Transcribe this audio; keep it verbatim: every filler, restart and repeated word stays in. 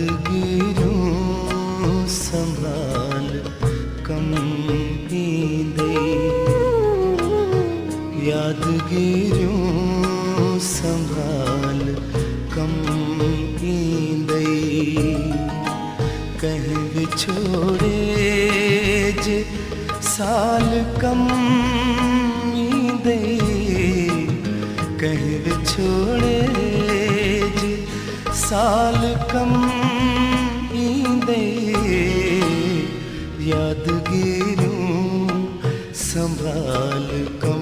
यादगिरूं संभाल कम ईंदे, यादगिरूं संभाल कम ईंदे। कहीं विछोड़े जे साल कम ईंदे, कहीं विछोड़े जे साल कम ईंदे। यादगिरूं संभाल कम